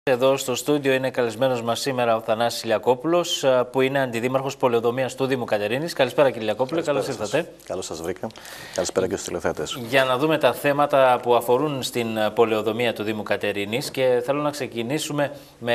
Εδώ στο στούντιο είναι καλεσμένος μας σήμερα ο Θανάσης Ηλιακόπουλος, που είναι αντιδήμαρχος πολεοδομίας του Δήμου Κατερίνης. Καλησπέρα κύριε Ηλιακόπουλε, καλώς ήρθατε. Καλώς σας βρήκα. Καλησπέρα και στους τηλεθεατές. Για να δούμε τα θέματα που αφορούν στην πολεοδομία του Δήμου Κατερίνης, και θέλω να ξεκινήσουμε με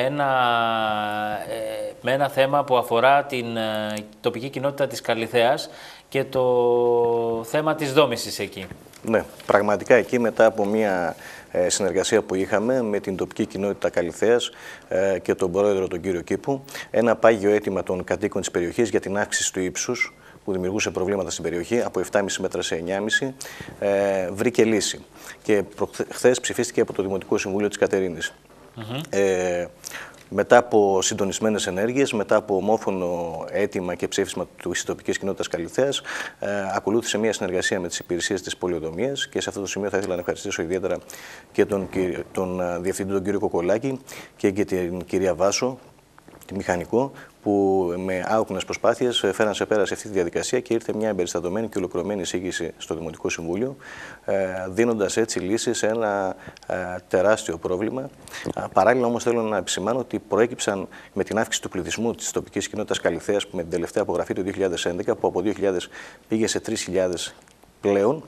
ένα θέμα που αφορά την τοπική κοινότητα της Καλιθέας και το θέμα της δόμησης εκεί. Ναι, πραγματικά εκεί μετά από μια συνεργασία που είχαμε με την τοπική κοινότητα Καλιθέας και τον πρόεδρο τον κύριο Κήπου, ένα πάγιο αίτημα των κατοίκων της περιοχής για την αύξηση του ύψους που δημιουργούσε προβλήματα στην περιοχή από 7,5 μέτρα σε 9,5 βρήκε λύση και χθες ψηφίστηκε από το Δημοτικό Συμβούλιο της Κατερίνης. Μετά από συντονισμένες ενέργειες, μετά από ομόφωνο αίτημα και ψήφισμα της τοπικής κοινότητας Καλιθέας, ακολούθησε μια συνεργασία με τις υπηρεσίες της πολεοδομίας και σε αυτό το σημείο θα ήθελα να ευχαριστήσω ιδιαίτερα και τον Διευθυντή τον κύριο Κοκολάκη και την κυρία Βάσο, τη μηχανικό, που με άοκνες προσπάθειες φέραν σε πέρα σε αυτή τη διαδικασία και ήρθε μια εμπεριστατωμένη και ολοκληρωμένη εισήγηση στο Δημοτικό Συμβούλιο, δίνοντας έτσι λύση σε ένα τεράστιο πρόβλημα. Παράλληλα όμως θέλω να επισημάνω ότι προέκυψαν με την αύξηση του πληθυσμού της τοπικής κοινότητας Καλιθέας, που με την τελευταία απογραφή του 2011, που από 2.000 πήγε σε 3.000 πλέον,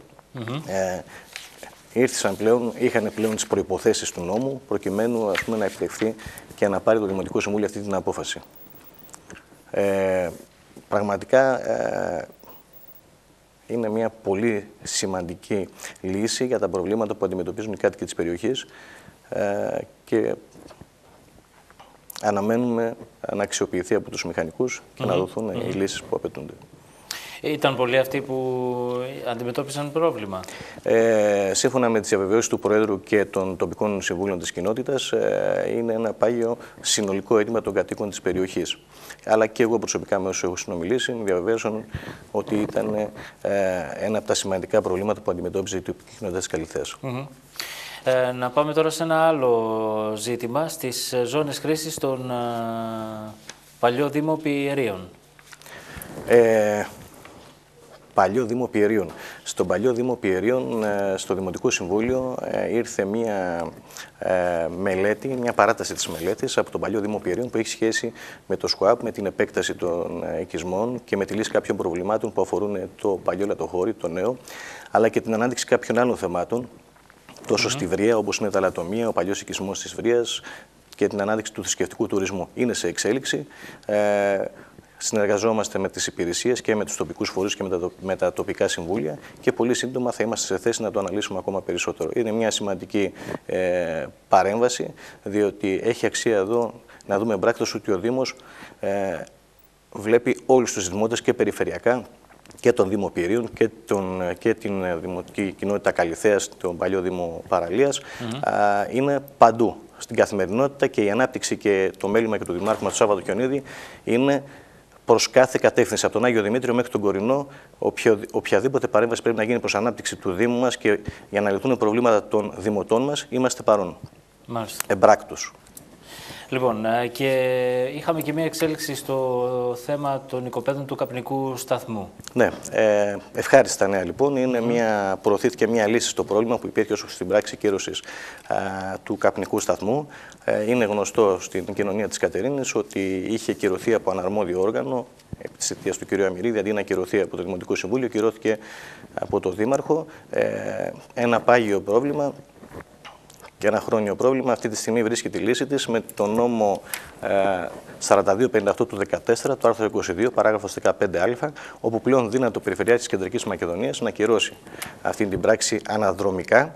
είχαν πλέον τις προϋποθέσεις του νόμου προκειμένου να επιτευχθεί και να πάρει το Δημοτικό Συμβούλιο αυτή την απόφαση. Πραγματικά είναι μια πολύ σημαντική λύση για τα προβλήματα που αντιμετωπίζουν οι κάτοικοι της περιοχής και αναμένουμε να αξιοποιηθεί από τους μηχανικούς και να δοθούν οι λύσεις που απαιτούνται. Ήταν πολλοί αυτοί που αντιμετώπισαν πρόβλημα. Σύμφωνα με τις διαβεβαιώσεις του Προέδρου και των τοπικών συμβούλων της κοινότητας, είναι ένα πάγιο συνολικό αίτημα των κατοίκων της περιοχής. Αλλά και εγώ προσωπικά με όσους έχω συνομιλήσει, με διαβεβαίωσαν ότι ήταν ένα από τα σημαντικά προβλήματα που αντιμετώπιζε η τοπική κοινότητα της Καλιθέας. Να πάμε τώρα σε ένα άλλο ζήτημα, στις ζώνες χρήσης των παλιό Δήμο Πιερίων. Παλιό Δήμο Πιερίων. Στον παλιό Δήμο Πιερίων, στο Δημοτικό Συμβούλιο, ήρθε μια μελέτη, μια παράταση της μελέτης από τον παλιό Δήμο Πιερίων που έχει σχέση με το ΣΚΟΑΠ, με την επέκταση των οικισμών και με τη λύση κάποιων προβλημάτων που αφορούν το παλιό λατοχώρι, το νέο, αλλά και την ανάδειξη κάποιων άλλων θεμάτων, τόσο στη Βρία όπως είναι τα λατομεία, ο παλιός οικισμός της Βρίας και την ανάδειξη του θρησκευτικού τουρισμού. Είναι σε εξέλιξη. Συνεργαζόμαστε με τις υπηρεσίες και με τους τοπικούς φορείς και με τα τοπικά συμβούλια και πολύ σύντομα θα είμαστε σε θέση να το αναλύσουμε ακόμα περισσότερο. Είναι μια σημαντική παρέμβαση, διότι έχει αξία εδώ να δούμε εμπράκτως ότι ο Δήμος βλέπει όλους τους δημότες και περιφερειακά και τον Δήμο Πιερίων και την Δημοτική Κοινότητα Καλιθέας, τον παλιό Δήμο Παραλίας, είναι παντού στην καθημερινότητα και η ανάπτυξη και το μέλημα και του Δημάρχου μας του Σάββατο Χιονίδη είναι προς κάθε κατεύθυνση, από τον Άγιο Δημήτριο μέχρι τον Κορινό. Οποιαδήποτε παρέμβαση πρέπει να γίνει προς ανάπτυξη του Δήμου μας και για να λυθούν προβλήματα των δημοτών μας, είμαστε παρόν. Μάλιστα. Εμπράκτος. Λοιπόν, και είχαμε και μια εξέλιξη στο θέμα των οικοπαίδων του καπνικού σταθμού. Ναι, ευχάριστα νέα λοιπόν. Προωθήθηκε μια λύση στο πρόβλημα που υπήρχε όσο στην πράξη κύρωσης του καπνικού σταθμού. Είναι γνωστό στην κοινωνία της Κατερίνης ότι είχε κυρωθεί από αναρμόδιο όργανο, επί της αιτίας του κ. Αμυρίδη, αντί να κυρωθεί από το Δημοτικό Συμβούλιο, κυρώθηκε από το Δήμαρχο. Ένα πάγιο πρόβλημα και ένα χρόνιο πρόβλημα. Αυτή τη στιγμή βρίσκει τη λύση της με τον νόμο 4258 του 2014, το άρθρο 22, παράγραφος 15α, όπου πλέον δύναται το Περιφερειάρχης της Κεντρικής Μακεδονίας να κυρώσει αυτή την πράξη αναδρομικά,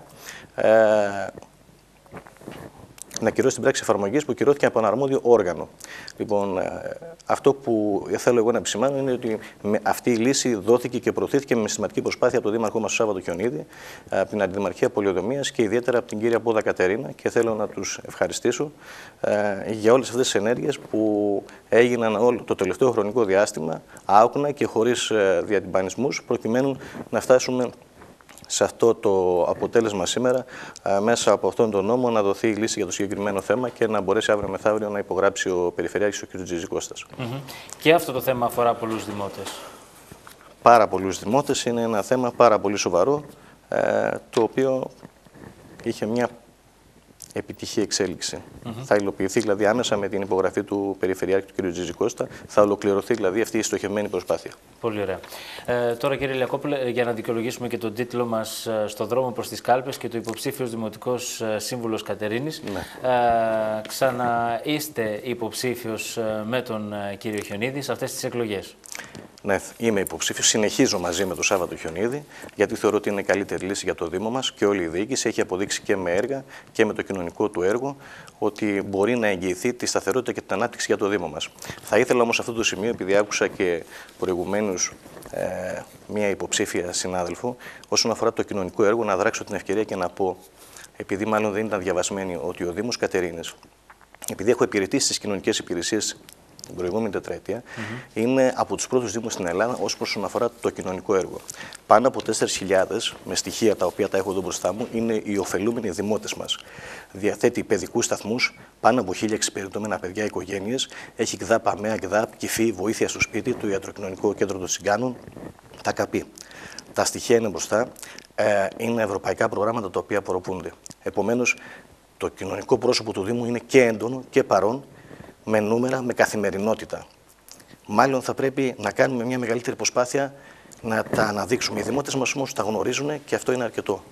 να κυρώσει την πράξη εφαρμογής που κυρώθηκε από αναρμόδιο όργανο. Λοιπόν, αυτό που θέλω εγώ να επισημάνω είναι ότι αυτή η λύση δόθηκε και προωθήθηκε με συστηματική προσπάθεια από τον Δήμαρχό μας Σάββατο Χιονίδη, από την Αντιδημαρχία Πολεοδομίας και ιδιαίτερα από την κυρία Πόδα Κατερίνα, και θέλω να τους ευχαριστήσω για όλες αυτές τις ενέργειες που έγιναν όλο το τελευταίο χρονικό διάστημα άοκνα και χωρίς διατυμπανισμούς, προκειμένου να φτάσουμε σε αυτό το αποτέλεσμα σήμερα, μέσα από αυτόν τον νόμο, να δοθεί η λύση για το συγκεκριμένο θέμα και να μπορέσει αύριο μεθαύριο να υπογράψει ο Περιφερειάρχης, ο κ. Τζιζικώστας. Και αυτό το θέμα αφορά πολλούς δημότες. Πάρα πολλούς δημότες. Είναι ένα θέμα πάρα πολύ σοβαρό, το οποίο είχε μια επιτυχή εξέλιξη. Θα υλοποιηθεί δηλαδή άμεσα με την υπογραφή του Περιφερειάρχη του κ. Τζιτζικώστα, θα ολοκληρωθεί δηλαδή αυτή η στοχευμένη προσπάθεια. Πολύ ωραία. Τώρα, κύριε Λιακόπουλε, για να δικαιολογήσουμε και τον τίτλο μας «Στο δρόμο προς τις κάλπες» και το υποψήφιος Δημοτικός Σύμβουλος Κατερίνης, ξαναείστε υποψήφιος με τον κύριο Χιονίδη σε αυτές τις εκλογές. Ναι, είμαι υποψήφιος. Συνεχίζω μαζί με τον Σάββατο Χιονίδη, γιατί θεωρώ ότι είναι η καλύτερη λύση για το Δήμο μας και όλη η διοίκηση έχει αποδείξει και με έργα και με το κοινωνικό του έργο ότι μπορεί να εγγυηθεί τη σταθερότητα και την ανάπτυξη για το Δήμο μας. Θα ήθελα όμως σε αυτό το σημείο, επειδή άκουσα και προηγουμένως μία υποψήφια συνάδελφο, όσον αφορά το κοινωνικό έργο, να δράξω την ευκαιρία και να πω, επειδή μάλλον δεν ήταν διαβασμένοι, ότι ο Δήμος Κατερίνης, επειδή έχω υπηρετήσει στις κοινωνικές υπηρεσίες την προηγούμενη τετραετία, είναι από τους πρώτους δήμους στην Ελλάδα όσον αφορά το κοινωνικό έργο. Πάνω από 4.000, με στοιχεία τα οποία τα έχω εδώ μπροστά μου, είναι οι ωφελούμενοι δημότες μας. Διαθέτει παιδικούς σταθμούς, πάνω από 1.000 εξυπηρετούμενα παιδιά, οικογένειες, έχει ΚΔΑΠ, ΑΜΕΑ, ΚΔΑΠ, ΚΙΦΗ, βοήθεια στο σπίτι, το ιατροκοινωνικό κέντρο των Τσιγκάνων, τα ΚΑΠΗ. Τα στοιχεία είναι μπροστά, είναι ευρωπαϊκά προγράμματα τα οποία προπούνται. Επομένως, το κοινωνικό πρόσωπο του Δήμου είναι και έντονο και παρόν, με νούμερα, με καθημερινότητα. Μάλλον θα πρέπει να κάνουμε μια μεγαλύτερη προσπάθεια να τα αναδείξουμε. Οι δημότες μας όμως τα γνωρίζουν και αυτό είναι αρκετό.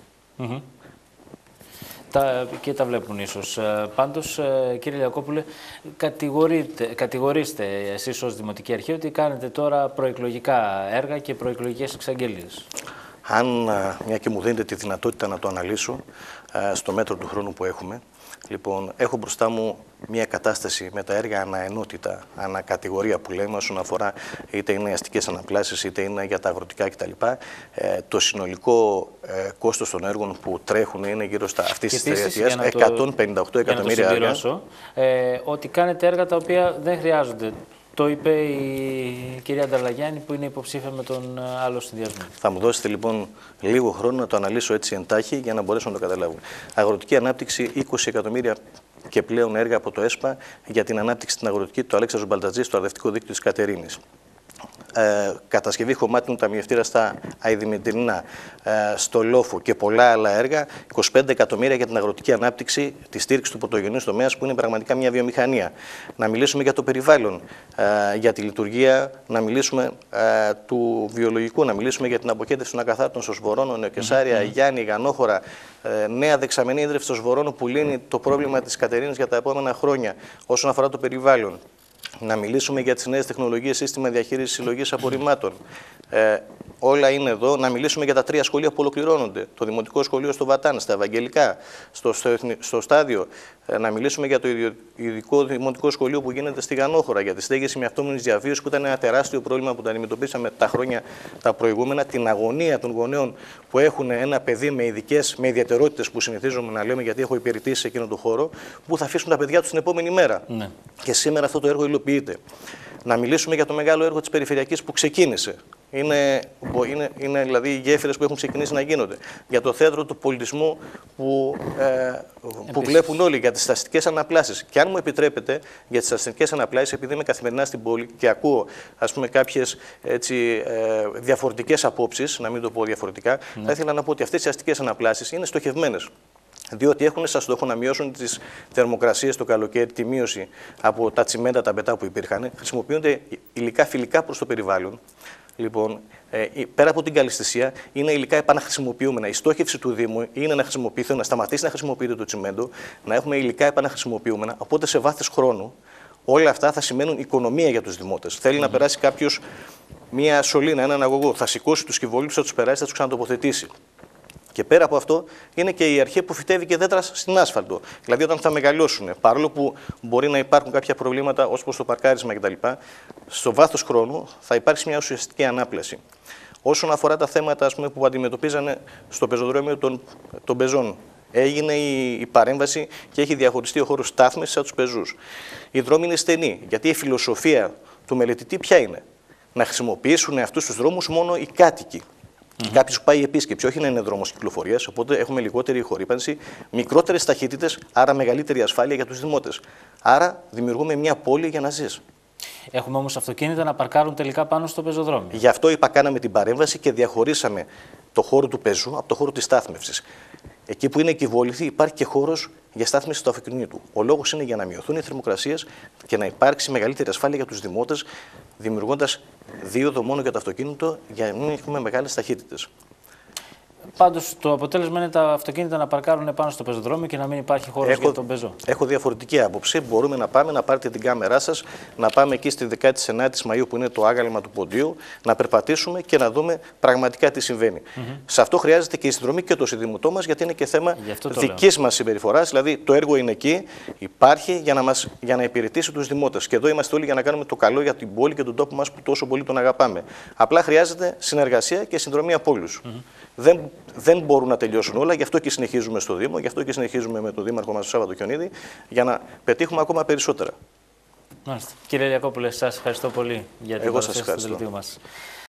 Και τα βλέπουν ίσως. Πάντως, κύριε Λιακόπουλε, κατηγορείστε εσείς ως Δημοτική Αρχή ότι κάνετε τώρα προεκλογικά έργα και προεκλογικές εξαγγελίες. Αν, μια και μου δίνετε τη δυνατότητα να το αναλύσω στο μέτρο του χρόνου που έχουμε, λοιπόν, έχω μπροστά μου μια κατάσταση με τα έργα αναενότητα, ανακατηγορία που λέμε, όσον αφορά είτε είναι αστικές αναπλάσεις, είτε είναι για τα αγροτικά κτλ. Το συνολικό κόστος των έργων που τρέχουν είναι γύρω στα αυτής της τριετίας 158 εκατομμύρια ευρώ. Ότι κάνετε έργα τα οποία δεν χρειάζονται. Το είπε η κυρία Νταλαγιάννη που είναι υποψήφια με τον άλλο συνδυασμό. Θα μου δώσετε λοιπόν λίγο χρόνο να το αναλύσω έτσι εντάχει για να μπορέσω να το καταλάβω. Αγροτική ανάπτυξη, 20 εκατομμύρια και πλέον έργα από το ΕΣΠΑ για την ανάπτυξη στην αγροτική του Αλέξανδρος Μπαλτατζή στο αρδευτικό δίκτυο της Κατερίνης. Κατασκευή χωμάτινου ταμιευτήρα στα Αηδημητρινά, στο Λόφο και πολλά άλλα έργα, 25 εκατομμύρια για την αγροτική ανάπτυξη, τη στήριξη του πρωτογενούς τομέας που είναι πραγματικά μια βιομηχανία. Να μιλήσουμε για το περιβάλλον, για τη λειτουργία, να μιλήσουμε του βιολογικού, να μιλήσουμε για την αποχέτευση των ακαθάρτων στο Σβορώνο, Νεοκεσάρια, Γιάννη, Γανόχωρα, νέα δεξαμενή ίδρυυση στο Σβορώνο που λύνει το πρόβλημα της Κατερίνης για τα επόμενα χρόνια όσον αφορά το περιβάλλον. Να μιλήσουμε για τις νέες τεχνολογίες, σύστημα διαχείρισης συλλογής απορριμμάτων. Όλα είναι εδώ. Να μιλήσουμε για τα 3 σχολεία που ολοκληρώνονται. Το Δημοτικό Σχολείο στο Βατάν, στα Ευαγγελικά, στο Στάδιο. Να μιλήσουμε για το ειδικό Δημοτικό Σχολείο που γίνεται στη Γανόχωρα, για τη στέγαση με αυτόματης διαβίωσης που ήταν ένα τεράστιο πρόβλημα που το αντιμετωπίσαμε τα χρόνια τα προηγούμενα. Την αγωνία των γονέων που έχουν ένα παιδί με ιδιαιτερότητες που συνηθίζουμε να λέμε, γιατί έχω υπηρετήσει σε εκείνο τον χώρο, που θα αφήσουν τα παιδιά τους την επόμενη μέρα. Ναι. Και σήμερα αυτό το έργο υλοποιείται. Να μιλήσουμε για το μεγάλο έργο της Περιφερειακής που ξεκίνησε. Είναι δηλαδή οι γέφυρες που έχουν ξεκινήσει να γίνονται. Για το θέατρο του πολιτισμού που βλέπουν όλοι, για τις αστικές αναπλάσεις. Και αν μου επιτρέπετε, για τις αστικές αναπλάσεις, επειδή είμαι καθημερινά στην πόλη και ακούω κάποιες διαφορετικές απόψεις, να μην το πω διαφορετικά, θα ήθελα να πω ότι αυτές οι αστικές αναπλάσεις είναι στοχευμένες. Διότι έχουν σαν στόχο να μειώσουν τις θερμοκρασίες το καλοκαίρι, τη μείωση από τα τσιμέντα, τα μπετά που υπήρχαν. Χρησιμοποιούνται υλικά φιλικά προς το περιβάλλον. Λοιπόν, πέρα από την καλλιστησία, είναι υλικά επαναχρησιμοποιούμενα. Η στόχευση του Δήμου είναι να χρησιμοποιηθεί, να σταματήσει να χρησιμοποιείται το τσιμέντο, να έχουμε υλικά επαναχρησιμοποιούμενα. Οπότε σε βάθος χρόνου όλα αυτά θα σημαίνουν οικονομία για τους δημότες. Θέλει να περάσει κάποιος μία σωλήνα, έναν αγωγό, θα σηκώσει τους κυβόλους, θα τους περάσει, θα τους ξανατοποθετήσει. Και πέρα από αυτό είναι και η αρχή που φυτεύει και δέντρα στην άσφαλτο. Δηλαδή, όταν θα μεγαλώσουν, παρόλο που μπορεί να υπάρχουν κάποια προβλήματα ως προς το παρκάρισμα κτλ., στο βάθος χρόνου θα υπάρξει μια ουσιαστική ανάπλαση. Όσον αφορά τα θέματα που αντιμετωπίζανε στο πεζοδρόμιο των πεζών, έγινε η παρέμβαση και έχει διαχωριστεί ο χώρος στάθμευσης από τους πεζούς. Οι δρόμοι είναι στενοί, γιατί η φιλοσοφία του μελετητή ποια είναι? Να χρησιμοποιήσουν αυτούς τους δρόμους μόνο οι κάτοικοι. Κάποιος που πάει επίσκεψη, όχι να είναι δρόμος κυκλοφορίας, οπότε έχουμε λιγότερη χορύπανση, μικρότερες ταχύτητες, άρα μεγαλύτερη ασφάλεια για τους δημότες. Άρα δημιουργούμε μια πόλη για να ζεις. Έχουμε όμως αυτοκίνητα να παρκάρουν τελικά πάνω στο πεζοδρόμιο. Γι' αυτό κάναμε την παρέμβαση και διαχωρίσαμε το χώρο του πεζού από το χώρο της στάθμευσης. εκεί που είναι εγκυβόληθη, υπάρχει και χώρος για στάθμιση του αυτοκινήτου. Ο λόγος είναι για να μειωθούν οι θερμοκρασίες και να υπάρξει μεγαλύτερη ασφάλεια για τους δημότες, δημιουργώντας δίωδο μόνο για το αυτοκίνητο για να μην έχουμε μεγάλες ταχύτητες. Πάντως, το αποτέλεσμα είναι τα αυτοκίνητα να παρκάρουν πάνω στο πεζοδρόμιο και να μην υπάρχει χώρος για τον πεζό. Έχω διαφορετική άποψη. Μπορούμε να πάμε, να πάρετε την κάμερά σας, να πάμε εκεί στη 19η Μαΐου που είναι το άγαλμα του Ποντίου, να περπατήσουμε και να δούμε πραγματικά τι συμβαίνει. Σε αυτό χρειάζεται και η συνδρομή και το συνδημοτό μας, γιατί είναι και θέμα δικής μας συμπεριφοράς. Δηλαδή, το έργο είναι εκεί, υπάρχει για να υπηρετήσει τους δημότες. Και εδώ είμαστε όλοι για να κάνουμε το καλό για την πόλη και τον τόπο μας που τόσο πολύ τον αγαπάμε. Απλά χρειάζεται συνεργασία και συνδρομή από όλους. Δεν μπορούν να τελειώσουν όλα, γι' αυτό και συνεχίζουμε στο Δήμο, γι' αυτό και συνεχίζουμε με τον Δήμαρχο μας, τον Σάββατο Χιονίδη, για να πετύχουμε ακόμα περισσότερα. Μάλιστα. Κύριε Λιακόπουλε, σας ευχαριστώ πολύ για την παρουσίαση του δελτίου μας.